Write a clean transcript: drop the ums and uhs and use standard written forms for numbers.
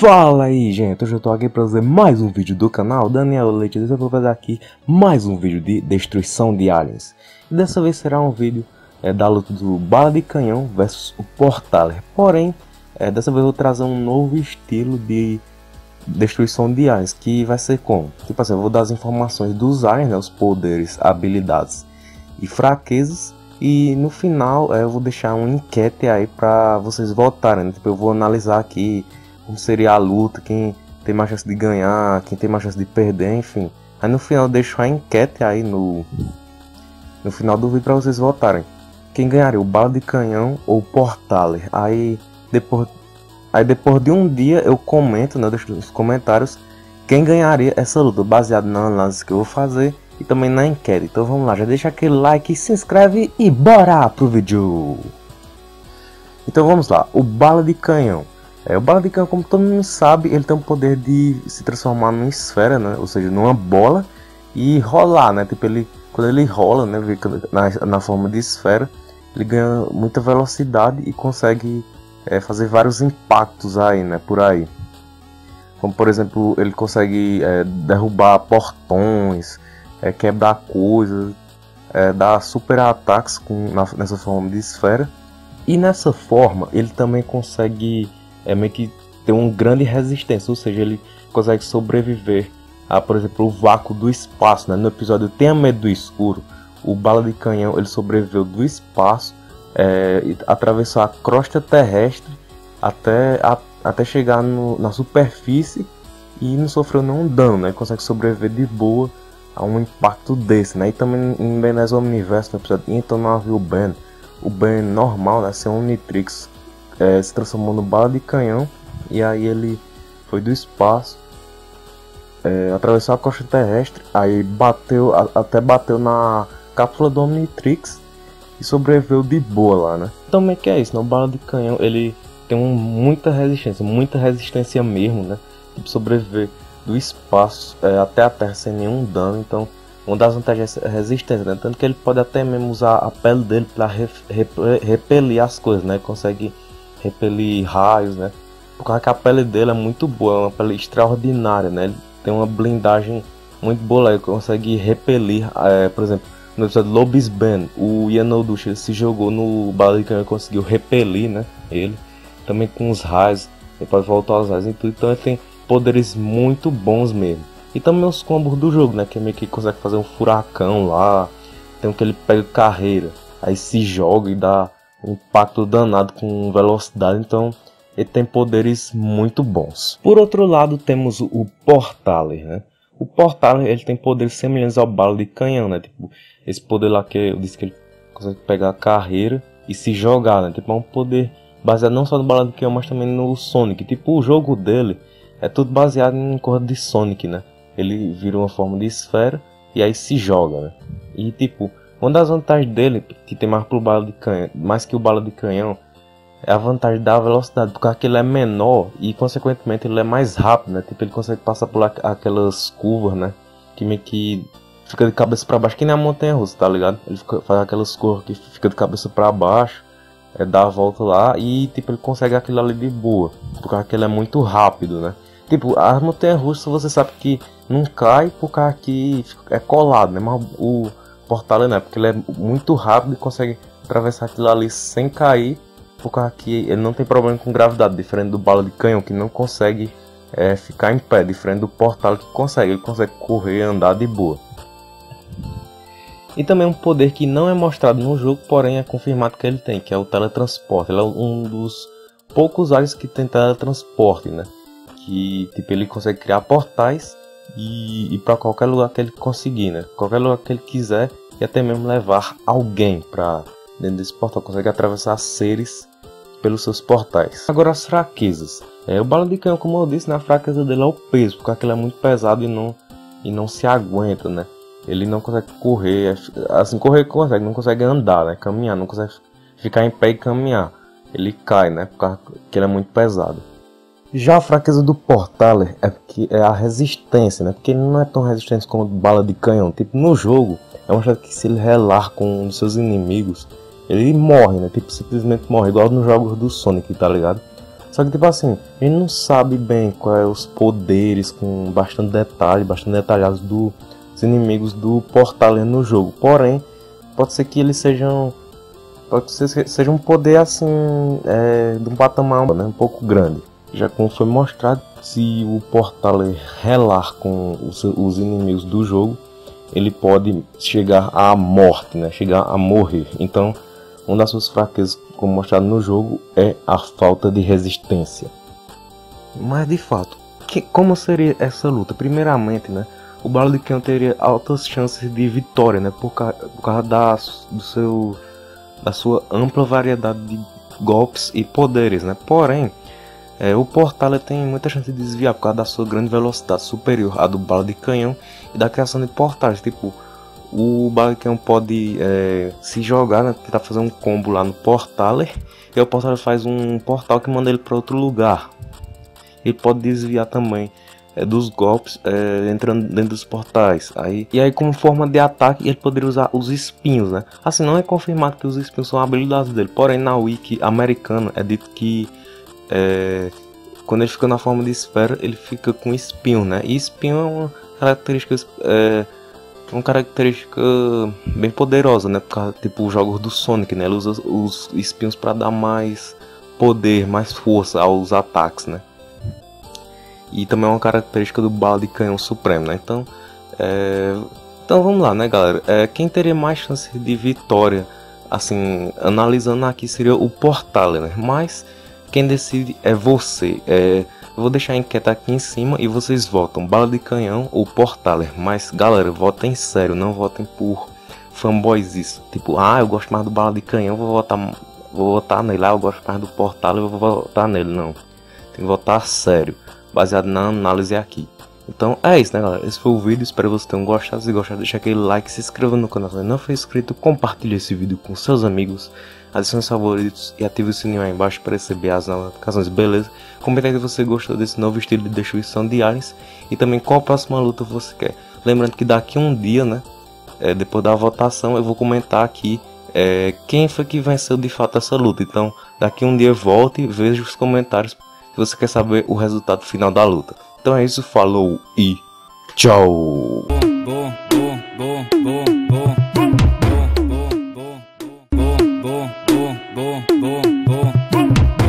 Fala aí, gente, hoje eu tô aqui pra fazer mais um vídeo do canal Daniel Leite. Eu vou fazer aqui mais um vídeo de destruição de aliens. E dessa vez será um vídeo da luta do Bala de Canhão versus o Portaler. Porém, dessa vez eu vou trazer um novo estilo de destruição de aliens, que vai ser como? Tipo assim, eu vou dar as informações dos aliens, né, os poderes, habilidades e fraquezas. E no final eu vou deixar uma enquete aí pra vocês votarem, né? Tipo, eu vou analisar aqui como seria a luta, quem tem mais chance de ganhar, quem tem mais chance de perder, enfim. Aí no final eu deixo a enquete aí no final do vídeo para vocês votarem. Quem ganharia, o Bala de Canhão ou o Portaler? Aí depois de um dia eu comento, né, deixo nos comentários quem ganharia essa luta, baseado na análise que eu vou fazer e também na enquete. Então vamos lá, já deixa aquele like, se inscreve e bora pro vídeo. Então vamos lá, o Bala de Canhão. O Bala de Canhão, como todo mundo sabe, ele tem o poder de se transformar numa esfera, né? Ou seja, numa bola e rolar, né? Tipo, quando ele rola, né, na forma de esfera, ele ganha muita velocidade e consegue fazer vários impactos aí, né? Por aí. Como, por exemplo, ele consegue derrubar portões, quebrar coisas, dar super ataques nessa forma de esfera. E nessa forma, ele também consegue meio que ter uma grande resistência, ou seja, ele consegue sobreviver a, por exemplo, o vácuo do espaço, né? No episódio Tenha Medo do Escuro, o Bala de Canhão ele sobreviveu do espaço, atravessou a crosta terrestre até chegar na superfície e não sofreu nenhum dano, né? Ele consegue sobreviver de boa a um impacto desse, né? E também em Benes Omniverse, no episódio Então Não Havia o Ben normal, né? Ser um Omnitrix, se transformou no Bala de Canhão, e aí ele foi do espaço, atravessou a costa terrestre, aí até bateu na cápsula do Omnitrix e sobreviveu de boa lá, né? Então meio que é isso, né? O Bala de Canhão ele tem muita resistência mesmo, né? Tipo, sobreviver do espaço até a Terra sem nenhum dano. Então uma das vantagens é a resistência, né? Tanto que ele pode até mesmo usar a pele dele para repelir as coisas, né? Ele consegue repelir raios, né? Por causa que a pele dele é muito boa, é uma pele extraordinária, né? Ele tem uma blindagem muito boa, ele consegue repelir, por exemplo, no episódio Lobisbane, o Yanodush se jogou no Bala de Canhão e conseguiu repelir, né? Ele também com os raios, ele pode voltar aos raios e tudo, então ele tem poderes muito bons mesmo. E também os combos do jogo, né? Que meio que consegue fazer um furacão lá, tem um que ele pega carreira, aí se joga e dá um impacto danado com velocidade, então ele tem poderes muito bons. Por outro lado temos o Portaler, né? O Portaler ele tem poderes semelhantes ao Bala de Canhão, né? Tipo, esse poder lá que eu disse que ele consegue pegar a carreira e se jogar, né? Tipo, é um poder baseado não só no Bala de Canhão, mas também no Sonic. Tipo, o jogo dele é tudo baseado em corda de Sonic, né? Ele vira uma forma de esfera e aí se joga, né? E tipo, uma das vantagens dele, que tem mais que o Bala de Canhão, é a vantagem da velocidade, porque aquele é menor e consequentemente ele é mais rápido, né? Tipo, ele consegue passar por aquelas curvas, né? Que meio que fica de cabeça para baixo, que nem a montanha-russa, tá ligado? Ele faz aquelas curvas que fica de cabeça para baixo, dá a volta lá e tipo, ele consegue aquilo ali de boa, porque aquele é muito rápido, né? Tipo, a montanha-russa você sabe que não cai porque aqui é colado, né? Mas o Portaler não é, porque ele é muito rápido e consegue atravessar aquilo ali sem cair, porque aqui ele não tem problema com gravidade, diferente do Bala de Canhão que não consegue ficar em pé, diferente do Portaler que ele consegue correr e andar de boa. E também um poder que não é mostrado no jogo, porém é confirmado que ele tem, que é o teletransporte. Ele é um dos poucos aliens que tem teletransporte, né? Que tipo, ele consegue criar portais e ir para qualquer lugar que ele conseguir, né? Qualquer lugar que ele quiser e até mesmo levar alguém para dentro desse portal, consegue atravessar seres pelos seus portais. Agora as fraquezas. O Bala de Canhão, como eu disse, a fraqueza dele é o peso, porque aquilo é muito pesado e não se aguenta, né? Ele não consegue correr, assim, correr consegue, não consegue andar, né? Caminhar, não consegue ficar em pé e caminhar. Ele cai, né? Porque ele é muito pesado. Já a fraqueza do Portaler é a resistência, né? Porque ele não é tão resistente como o Bala de Canhão. Tipo, no jogo, é uma que se ele relar com um dos seus inimigos, ele morre, né? Tipo, simplesmente morre, igual nos jogos do Sonic, tá ligado? Só que tipo assim, a gente não sabe bem quais os poderes com bastante detalhe, bastante detalhados dos inimigos do Portaler no jogo. Porém, pode ser que eles sejam... Pode ser que seja um poder assim, de um patamar, né, um pouco grande. Já como foi mostrado, se o Portaler relar com os inimigos do jogo, ele pode chegar à morte, né? Chegar a morrer. Então, uma das suas fraquezas, como mostrado no jogo, é a falta de resistência. Mas de fato, como seria essa luta? Primeiramente, né? O Bala de Canhão teria altas chances de vitória, né? Por causa da sua ampla variedade de golpes e poderes, né? Porém, o Portaler tem muita chance de desviar por causa da sua grande velocidade superior à do Bala de Canhão e da criação de portais. Tipo, o Bala de Canhão pode se jogar, né, tentar fazer um combo lá no Portaler, e o Portaler faz um portal que manda ele para outro lugar. Ele pode desviar também dos golpes entrando dentro dos portais. E aí, como forma de ataque, ele poderia usar os espinhos, né? Assim, não é confirmado que os espinhos são habilidades dele, porém na wiki americana é dito que quando ele fica na forma de esfera, ele fica com espinho, né? E espinho é uma característica bem poderosa, né? Tipo os jogos do Sonic, né? Ele usa os espinhos para dar mais poder, mais força aos ataques, né? E também é uma característica do Bala de Canhão Supremo, né? Então vamos lá, né, galera? Quem teria mais chance de vitória, assim, analisando aqui, seria o Portaler, né? Mas quem decide é você. Eu vou deixar a enquete aqui em cima e vocês votam Bala de Canhão ou Portaler. Mas galera, votem sério, não votem por fanboys isso. Tipo, eu gosto mais do Bala de Canhão, vou votar nele. Eu gosto mais do Portaler, vou votar nele. Não, tem que votar sério, baseado na análise aqui. Então é isso, né, galera? Esse foi o vídeo, espero que vocês tenham gostado. Se gostar, deixa aquele like, se inscreva no canal se não for inscrito, compartilhe esse vídeo com seus amigos, adicione os favoritos e ative o sininho aí embaixo para receber as notificações, beleza? Comenta aí se você gostou desse novo estilo de destruição de aliens e também qual a próxima luta você quer. Lembrando que daqui a um dia, né, depois da votação, eu vou comentar aqui quem foi que venceu de fato essa luta. Então daqui a um dia volte e veja os comentários se você quer saber o resultado final da luta. Então é isso, falou e tchau! Boom.